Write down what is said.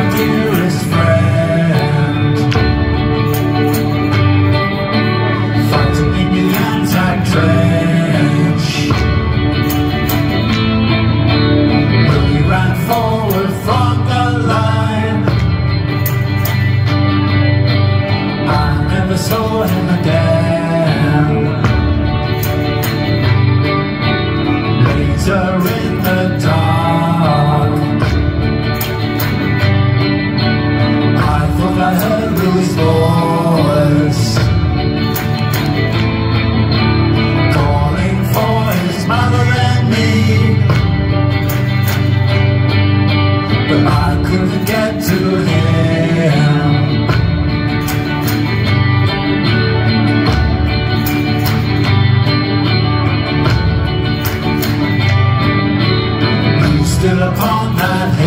dearest friend, fighting in the anzac trench. When we ran forward from the line, I never saw him again. Later in the dark, I thought I heard Louis' voice calling for his mother and me, but I couldn't get to him. Stood upon that hill,